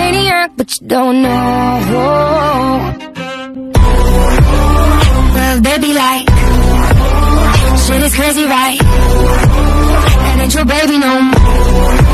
maniac, but you don't know. Well, they be like, shit is crazy, right? And ain't your baby no more.